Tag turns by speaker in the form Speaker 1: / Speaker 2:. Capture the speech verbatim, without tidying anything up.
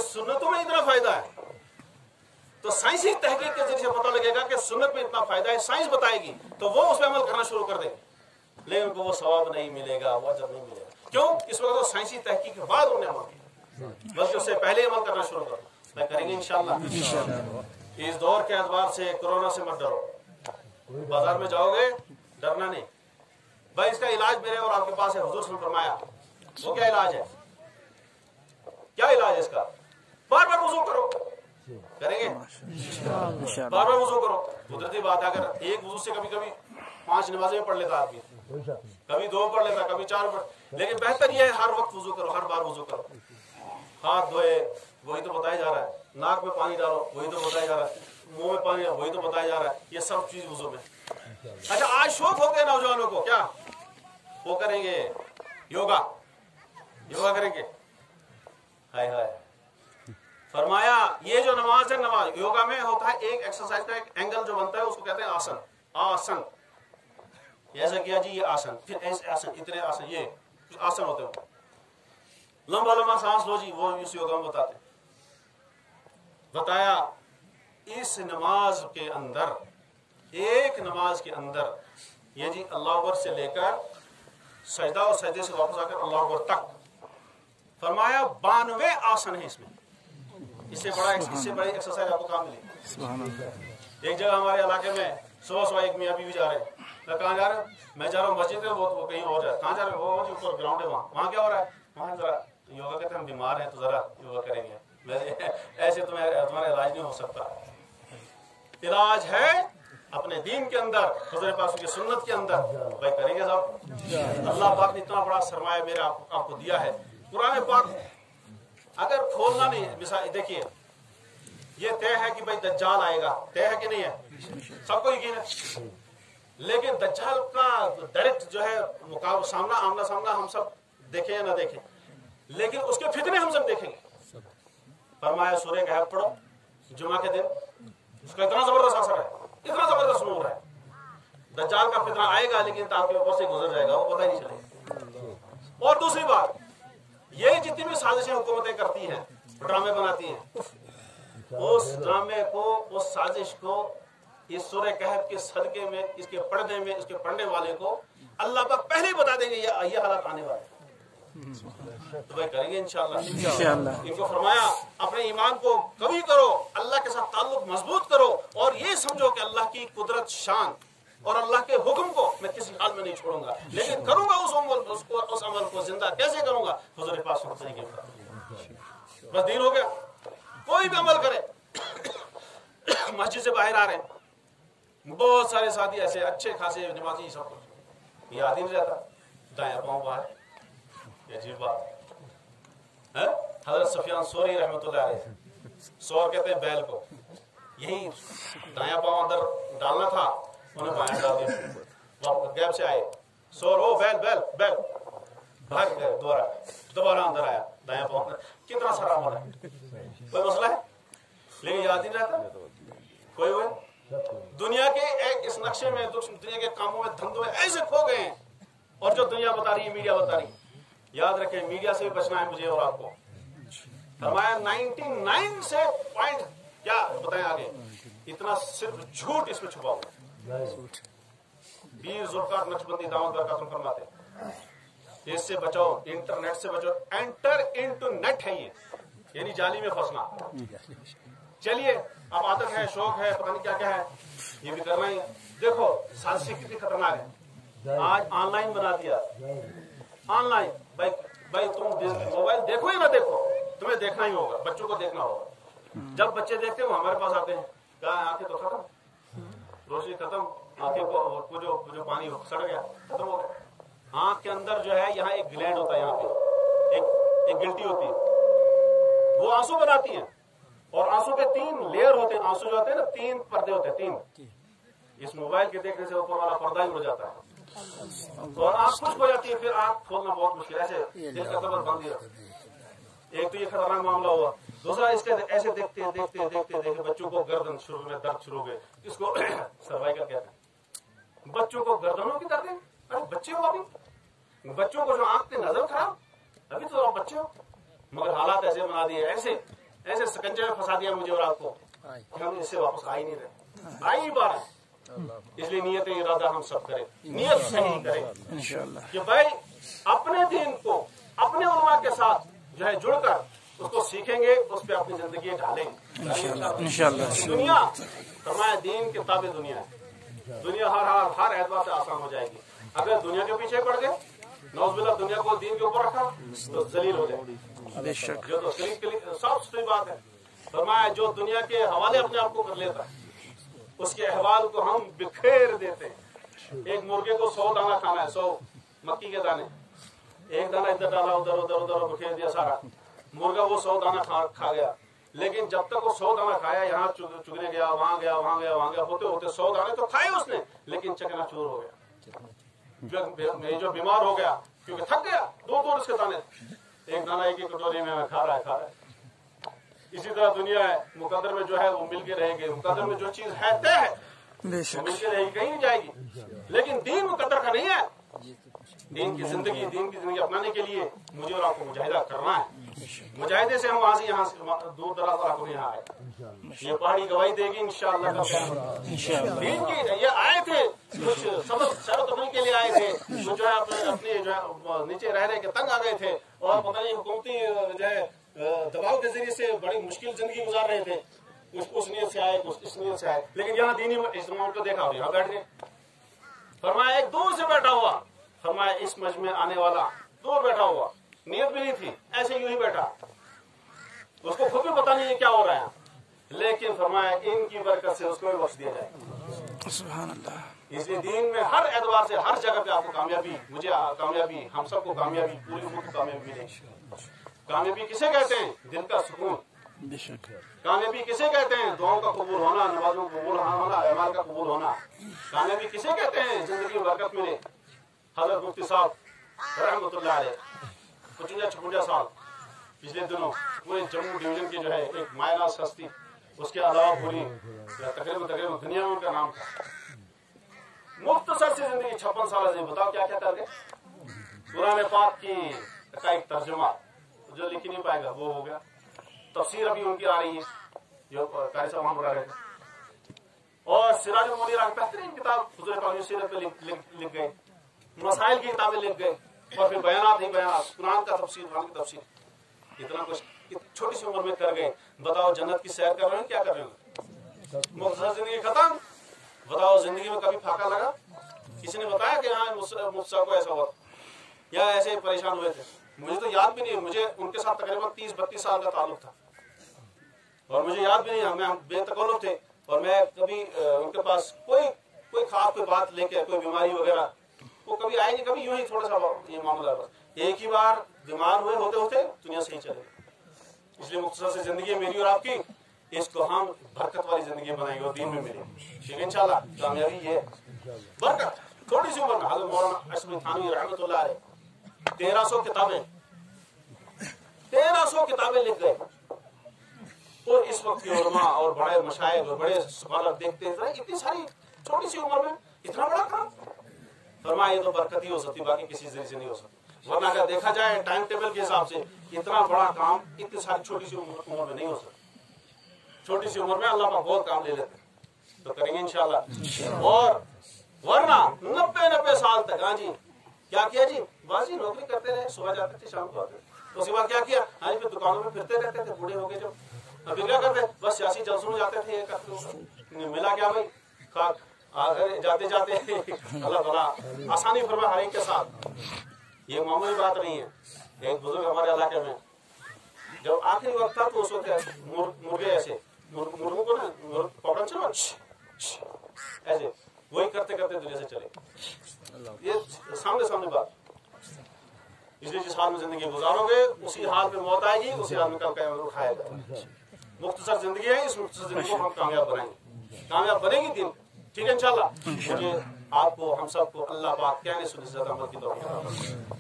Speaker 1: सुन्नतों में इतना फायदा है, तो साइंसी तहकीक के जरिए पता लगेगा कि सुन्नत में इतना फायदा है, साइंस बताएगी, तो वो उस पर अमल करना शुरू कर देंगे, लेकिन उनको वो सवाब नहीं मिलेगा, वो अजर नहीं मिलेगा। क्यों? इस वक्त वो साइंसी तहकीक के बाद उन्हें अमल किया, बल्कि उससे पहले अमल करना शुरू करो। मैं करेंगे इंशाअल्लाह। इस दौर के एतबार से कोरोना से मत डरो, बाजार में जाओगे डरना नहीं भाई। इसका इलाज मेरे और आपके पास है, हुजूर ने फरमाया। वो क्या इलाज है? क्या इलाज है इसका? बार बार वुजू करो। करेंगे बार बार वुजू करो। कुदरती बात है, अगर एक वुजू से कभी कभी पांच नमाजें पढ़ लेता आदमी, कभी दो पढ़ लेता, कभी चार पढ़, लेकिन बेहतर यह है हर वक्त वुजू करो, हर बार वुजू करो। हाथ धोए वही तो बताया जा रहा है, नाक में पानी डालो वही तो बताया जा रहा है, मुंह में पानी वही तो बताया जा रहा है, ये सब चीज वुजू में। अच्छा, आज शौक हो गया नौजवानों को, क्या वो करेंगे? योगा योगा करेंगे। हाय हाय, फरमाया ये जो नमाज है, नमाज योगा में होता है एक एक्सरसाइज का एक एंगल जो बनता है उसको कहते हैं आसन। आसन ऐसा किया जी, ये आसन, फिर ऐसे आसन, इतने आसन, ये कुछ आसन होते हैं। लंबा लंबा सांस लो जी, वो इस योगा में बताते हैं। बताया इस नमाज के अंदर, एक नमाज के अंदर ये जी अल्लाह अकबर से लेकर सजदा और सजदे से वापस आकर अल्लाह अकबर तक, फरमाया बानवे आसन है इसमें। इससे बड़ा इससे बड़ी एक्सरसाइज आपको कहाँ मिलेगी? एक जगह हमारे इलाके में सुबह सुबह एक मियाँ बीवी जा रहे हैं। मैं कहाँ जा रहे हो? मैं जा रहा हूँ मस्जिद में, वो, वो कहीं और जा रहे। कहाँ जा रहे हो? वो जी ऊपर ग्राउंड है, वहाँ वहाँ क्या हो रहा है? वहाँ जरा योगा कहते हैं, हम बीमार हैं तो जरा योगा करेंगे। ऐसे तुम्हारे तुम्हारा इलाज नहीं हो सकता। इलाज है अपने दीन के अंदर, हुज़ूर पाक की सुन्नत के अंदर। भाई करेंगे साहब। अल्लाह पाक ने इतना बड़ा सरमाया मेरे आपको आपको दिया है। कुरान पाक अगर खोलना नहीं है, मिसाल देखिए, ये तय है कि भाई दज्जाल आएगा, तय है कि नहीं है? सबको यकीन है। लेकिन दज्जाल का डायरेक्ट जो है मुकाबला, सामना आमना सामना हम सब देखें या ना देखें, लेकिन उसके फितने हम सब देखेंगे। फरमाया सूरह कहफ पढ़ो जुमा के दिन, उसका इतना जबरदस्त असर है, इतना जबरदस्त नूर है। दज्जाल का फितना आएगा लेकिन आपके ऊपर से गुजर जाएगा, वो पता ही नहीं चलेगा। और दूसरी बात, ये जितनी भी साजिशें हुकूमतें करती हैं, ड्रामे बनाती हैं, उस ड्रामे को, उस साजिश को इस सूरह कहफ के सदके में, इसके पढ़ने में, इसके पढ़ने वाले को अल्लाह पाक पहले ही बता देंगे ये ये हालात आने वाले। तो भाई करेंगे इंशाअल्लाह। इंशाअल्लाह इनको फरमाया अपने ईमान को कवी करो, अल्लाह के साथ ताल्लुक मजबूत करो, और ये समझो कि अल्लाह की कुदरत, शान और अल्लाह के हुक्म को मैं किसी हाल में नहीं छोड़ूंगा, लेकिन करूंगा उस अमल उसको उस अमल को जिंदा कैसे करूंगा? हुजूर पाक सल्लल्लाहु अलैहि वसल्लम। बस दीन हो गया। कोई भी अमल करे। मस्जिद से बाहर आ रहे हैं, बहुत सारे साथी ऐसे अच्छे खासे नमाजी, सब कुछ याद ही नहीं रहता, दाया पांव बाहर, ये अजीब बात है। हजरत सुफियान सौरी रहमतुल्लाह अलैह, सौर कहते हैं बैल को, यही दाया पांव अंदर डालना था, उन्हें बाहर डाल दिया। वापस गैप से आए, सौर हो बैल बैल बैल भाग गए, दोबारा दोबारा अंदर आया, दाया पांव। कितना सारा अमल है, कोई मसला है, लेकिन याद नहीं रहता कोई। हुए दुनिया के एक इस नक्शे में, दुनिया के कामों में, धंधों में ऐसे खो गए हैं, और जो दुनिया बता रही है, मीडिया बता रही है। याद रखें, मीडिया से भी बचना है मुझे और आपको। हमारा निन्यानवे से पॉइंट क्या बताएं आगे, इतना सिर्फ झूठ इसमें छुपा हुआ। बीर जुल्फकार नक्शबंदी दावत बरकत फरमाते, इससे बचाओ, इंटरनेट से बचाओ। एंटर इनटू नेट है ये, यानी जाली में फंसना। चलिए, अब आदत है, शौक है, पता नहीं क्या क्या है, ये भी करना ही। देखो साजिश कितनी खतरनाक है। आज ऑनलाइन बना दिया, ऑनलाइन। भाई भाई तुम मोबाइल देखो या ना देखो, तुम्हें देखना ही होगा, बच्चों को देखना होगा। जब बच्चे देखते हो हमारे पास आते हैं, क्या आंखें तो खत्म, रोशनी खत्म, आंखें को जो जो पानी सड़ गया, खत्म हो गया। आंख के अंदर जो है, यहाँ एक ग्लैंड होता है, यहाँ पे एक एक गिल्टी होती है, वो आंसू बनाती है। और आंसू के तीन लेयर होते हैं, आंसू जो होते हैं ना, तीन पर्दे होते हैं, तीन। इस मोबाइल के देखने से ऊपर वाला पर्दा ही उड़ जाता है, और आंख खुश्क हो जाती है, फिर आंख खोलना बहुत मुश्किल, ऐसे दिल का दबल बंद दिया। एक तो ये खतरनाक मामला हुआ। दूसरा, इसके ऐसे देखते देखते देखते देखते बच्चों को गर्दन शुरू में दर्द शुरू हो गए, इसको सर्वाइकल कहते हैं। बच्चों को गर्दनों की दर्द है। अरे बच्चे हो अभी, बच्चों को जो आंख की नजर खराब, अभी तो आप बच्चे हो, मगर हालात ऐसे बना दिए, ऐसे ऐसे सकंजे में फंसा दिया मुझे और आपको, हम इससे वापस आ ही नहीं रहे, आ ही नहीं पा रहे। इसलिए नियत इरादा हम सब करें, नियत सही करें इंशाअल्लाह कि भाई अपने दीन को अपने उलमा के साथ जो है जुड़कर उसको सीखेंगे, उस पर अपनी जिंदगी ढालेंगे इंशाअल्लाह। दुनिया फरमाया दीन के ताबे दुनिया है, दुनिया हर हर हर एतबार से आसान हो जाएगी। अगर दुनिया के पीछे पड़ गए, नौज़बिल्लाह दुनिया को दीन के ऊपर रखा तो जलील हो जाएगी। बेशक जो तो साफ सुथरी बात है। फरमाया जो दुनिया के हवाले अपने आप को कर लेता है उसके अहवाल को हम बिखेर देते हैं। एक मुर्गे को सौ दाना खाना है, सौ मक्की के दाने, एक दाना इधर डाला उधर उधर उधर बिखेर दिया सारा, मुर्गा वो सौ दाना खा खा गया। लेकिन जब तक वो सौ दाना खाया, यहाँ चुगने गया, वहां गया, वहां गया, वहां गया, होते होते सौ दाने तो खाए उसने, लेकिन चकनाचूर हो गया, जो बीमार हो गया क्योंकि थक गया, दो दो उसके दाने, एक दाना एक ही कटोरी में खा रहा है खा रहा है। इसी तरह दुनिया है, मुकद्दर में जो है वो मिलके रहेंगे, मुकद्दर में जो चीज है तय है वो मिलके रहेगी, कहीं नहीं जाएगी। लेकिन दीन मुकद्दर का नहीं है। दीन की जिंदगी दीन की जिंदगी अपनाने के लिए मुझे और आपको मुजाहिदा करना है। मुजाहिदे से हम वहां से यहाँ से दूर दराज आपको यहाँ आए, ये पहाड़ी गवाही देगी इंशाअल्लाह का। दीन की ये आए थे कुछ सबक शरत के लिए आए थे, वो जो है अपने अपने जो है नीचे रह रहे के तंग आ गए थे और पता नहीं हुकूमती जो है दबाव के जरिए से बड़ी मुश्किल जिंदगी गुजार रहे थे, कुछ उस नीयत से आए, कुछ इस नीयत से आए। लेकिन यहाँ दीनी इज्तिमा को देखा और यहाँ बैठ गए। फरमाया एक दूर से बैठा हुआ, फरमाया इस मज में आने वाला दूर बैठा हुआ, नीयत भी नहीं थी, ऐसे यूं ही बैठा, उसको खुद भी पता नहीं है क्या हो रहा है, लेकिन फरमाया इनकी बरकत से उसको भी बख्श दिया जाए। सुभान अल्लाह। इसलिए दीन में हर एतबार से हर जगह पे आपको कामयाबी, मुझे कामयाबी, हम सबको कामयाबी, पूरी उम्मत को कामयाबी मिलेगी। कामयाबी किसे कहते हैं? दिल का सुकून। कामयाबी किसे कहते हैं? दुआओं का कबूल होना, नमाजों का कबूल होना, अमाल का कबूल होना। कामयाबी किसे कहते हैं? जिंदगी में बरकत मिले। हज़रत मुफ्ती साहब रहमतुल्लाह अलैह पचुंजा छपुंजा साल पिछले दिनों पूरे जम्मू डिवीजन की जो है एक मायनास हस्ती, उसके अलावा पूरी तकरीबन तकरीबन दुनिया में उनका नाम था। मुख्तसर से जिंदगी छप्पन साल से, बताओ क्या क्या कर गए। कुरान पाक की का एक तर्जुमा जो लिख नहीं पाएगा वो हो गया। तफसीर अभी उनकी आ रही है जो कारी साहब वहां पढ़ा रहे थे। और सिराजुल मुनीर बेहतरीन किताब हुजूर पाक की सीरत पे लिख गए, मसाइल की किताबें लिख गए, और फिर बयानात ही बयानात, कुरान का तफसीर, कुरान की तफसीर, इतना कुछ छोटी सी उम्र में कर गए। बताओ जन्नत की सैर कर रहे हो, क्या कर रहे हो? मुख्तसर जिंदगी खत्म। बताओ जिंदगी में कभी फाका लगा? किसी ने बताया कि हाँ मुफ्ती को ऐसा हुआ या ऐसे परेशान हुए थे? मुझे तो याद भी नहीं, मुझे उनके साथ तकरीबन तीस बत्तीस साल का ताल्लुक था और मुझे याद भी नहीं, हमें बेतकल्लुफ थे और मैं कभी उनके पास कोई कोई खास कोई बात लेके, कोई बीमारी वगैरह वो कभी आई नहीं, कभी यूं ही थोड़ा सा ये मामला बस। एक ही बार बीमार हुए होते होते दुनिया से ही चले। इसलिए मुख्तसर से जिंदगी मेरी और आपकी, इसको हम बरकत वाली जिंदगी बनाएंगे और दीन में मिलेंगे ठीक है इंशाल्लाह। कामयाबी ये बरकत थोड़ी सी उम्र में। हज़रत मौलाना अशरफ थानवी रहमतुल्लाह अलैह तेरह सौ किताबें तेरह सौ किताबें लिख गए और इस वक्त के उलमा और बड़े मशाइख और बड़े स्कॉलर देखते हैं इतनी सारी छोटी सी उम्र में इतना बड़ा काम। फरमाया ये तो बरकत ही हो सकती, बाकी किसी जरिए से नहीं हो सकती। वरना अगर देखा जाए टाइम टेबल के हिसाब से इतना बड़ा काम इतनी सारी छोटी सी उम्र में नहीं हो सकता। छोटी सी उम्र में अल्लाह पाक बहुत काम ले लेते हैं, तो करेंगे इंशाल्लाह। और वरना नब्बे नब्बे साल तक, हाँ जी क्या किया जी, बाजी नौकरी करते रहे, सुबह जाते थे शाम को आते थे। उसके बाद क्या किया, हाँ जी दुकानों में फिरते रहते थे, बूढ़े हो गए जब। अभी क्या करते, बस सियासी जलसों में जाते थे, ये करते मिला क्या भाई, खाक जाते जाते अल्लाह ताला आसानी फरमा हर एक के साथ। ये मामूली बात नहीं है। एक बुजुर्ग हमारे इलाके में जब आखिरी वक्त था तो उस वक्त मुर्गे ऐसे मुर्गों को ना पकड़न चलो ऐसे वही करते करते दुनिया से चले। ये सामने सामने बात। इसलिए जिस हाल में जिंदगी गुजारोगे उसी हाल में मौत आएगी, उसी हाल में कल क़यामत उठाएगा। मुख्तसर जिंदगी है, इस मुख्तसर जिंदगी को हम कामयाब बनाएंगे, कामयाब बनेगी दिन ठीक है इंशाल्लाह। मुझे आपको हम सबको अल्लाह पाक कहने सुनने से ज्यादा अमल की तौफीक